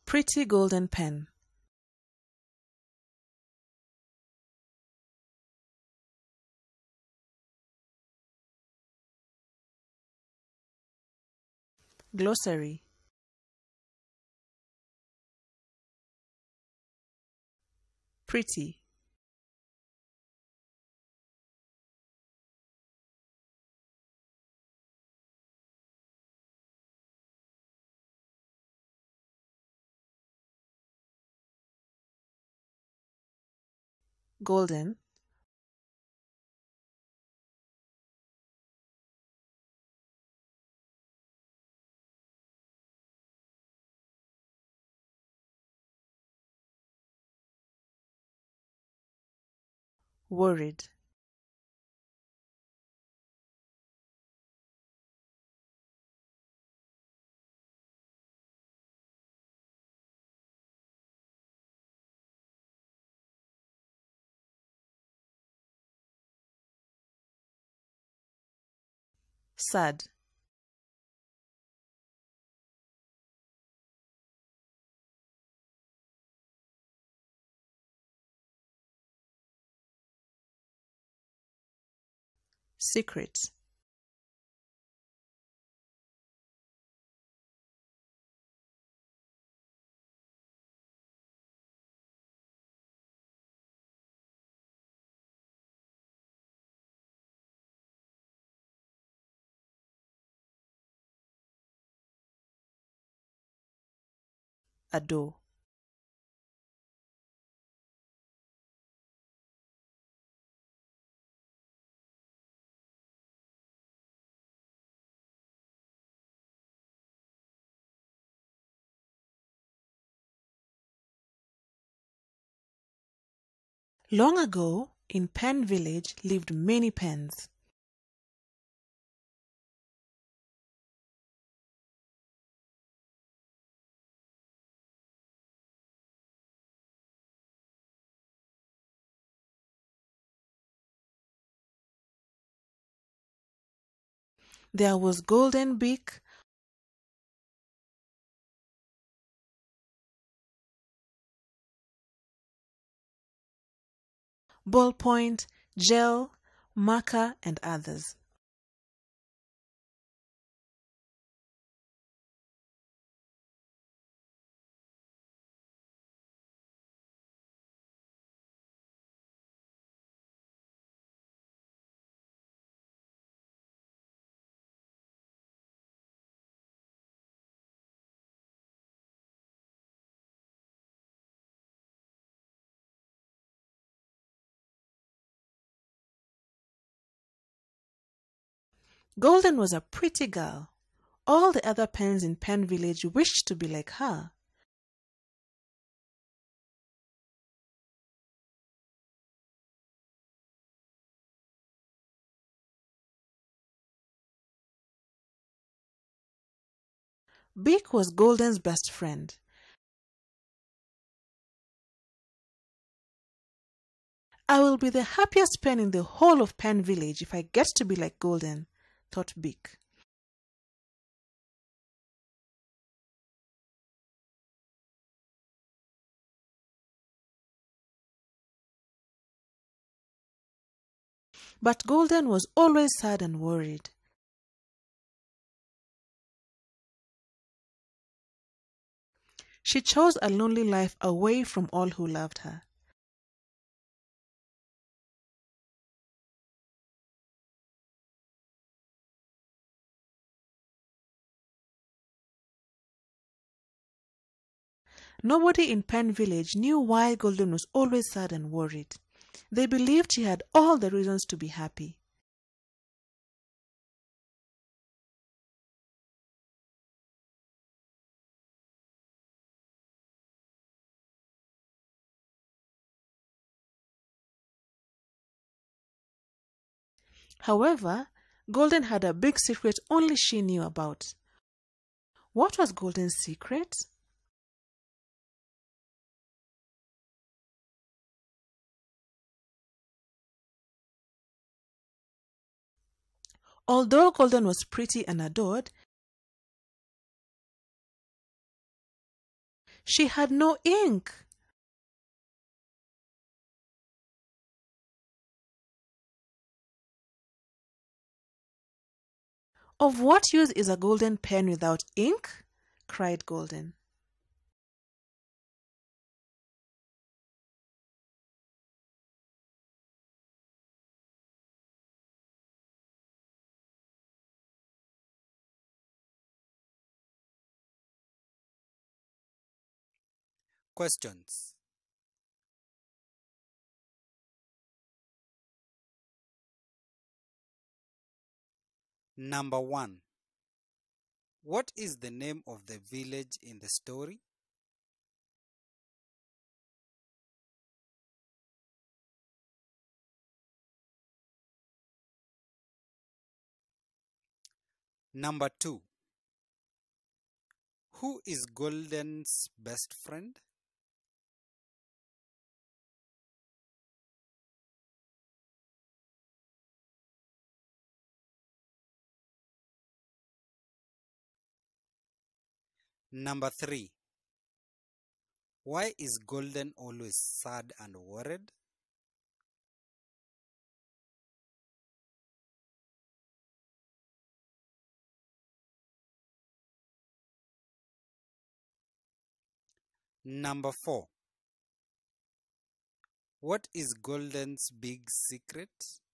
Pretty golden pen. Glossary. Pretty. Golden. Worried. Sad. Secret. Adore. Long ago, in Pen Village lived many pens. There was Golden Beak, Ballpoint, Gel, Marker, and others. Golden was a pretty girl. All the other pens in Pen Village wished to be like her. Beak was Golden's best friend. I will be the happiest pen in the whole of Pen Village if I get to be like Golden, thought Beak. But Golden was always sad and worried. She chose a lonely life away from all who loved her. Nobody in Pen Village knew why Golden was always sad and worried. They believed she had all the reasons to be happy. However, Golden had a big secret only she knew about. What was Golden's secret? Although Golden was pretty and adored, She had no ink. Of what use is a golden pen without ink? Cried Golden. Questions. Number 1. What is the name of the village in the story? Number 2. Who is Golden's best friend? Number 3. Why is Golden always sad and worried? Number 4. What is Golden's big secret?